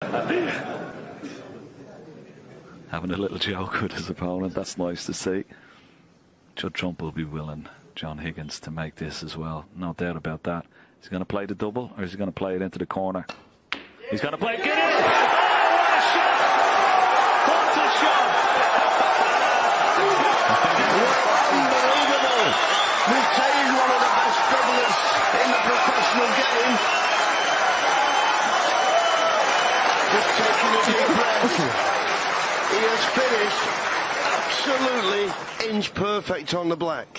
Having a little joke with his opponent, that's nice to see. Judd Trump will be willing John Higgins to make this as well, no doubt about that. He's going to play the double, or is he going to play it into the corner? He's going to play it. Get in! Oh, what a shot! What a shot! Unbelievable! Retained one of the best doublers in the professional game. Just taking a deep breath. He has finished absolutely inch perfect on the black.